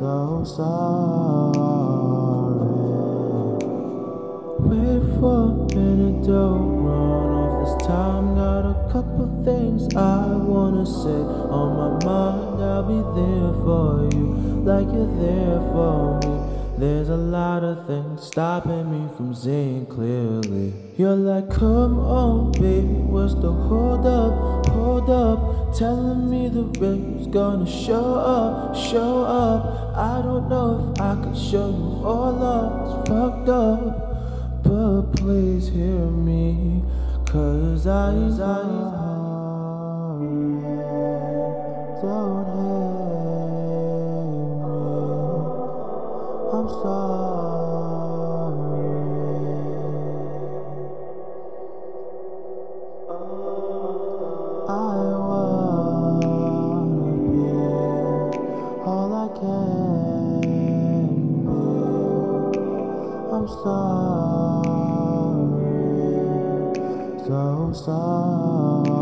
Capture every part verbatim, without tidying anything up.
so sorry. Wait for a minute, don't run off this time. Got a couple things I wanna say on my mind. I'll be there for you, like you're there for me. There's a lot of things stopping me from seeing clearly. You're like, come on, baby, what's the hold up, hold up? Telling me the rain's gonna show up, show up. I don't know if I could show you all love, it's fucked up. But please hear me, cause I, I, don't hate me. I'm sorry. I wanna be all I can be. I'm sorry, so sorry.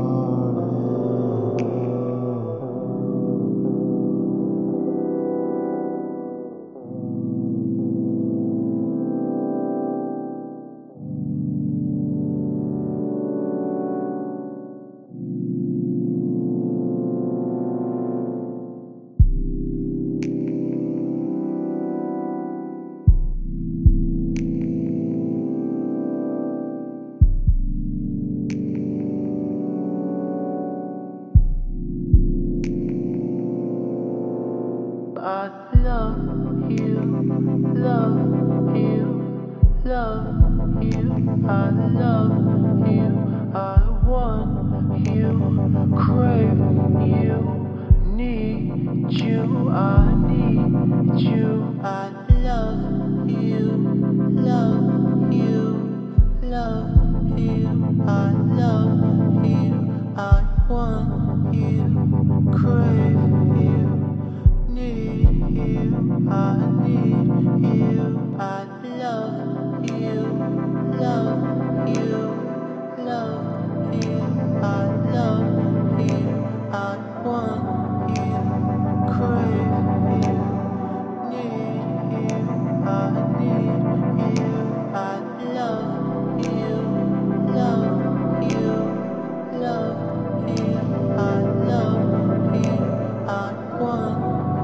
I love you, love you, love you. I love you, I want you, crave you, need you, I need you. I love you, love you, love you. I love you, I want you, crave you. Need you, I need you, I love you, love you, love you, I love you, I want you, crave you, need you, I need you, I love you, love you, love you, I love you, I want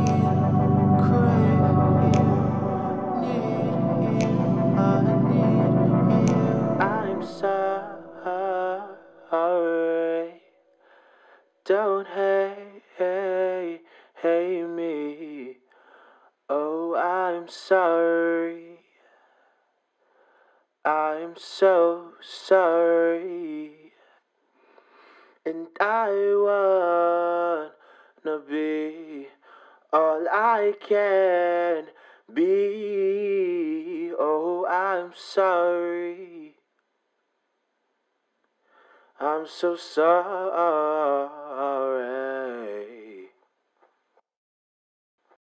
sorry, don't hate, hate, hate me. Oh, I'm sorry, I'm so sorry. And I wanna be all I can be. Oh, I'm sorry, I'm so sorry.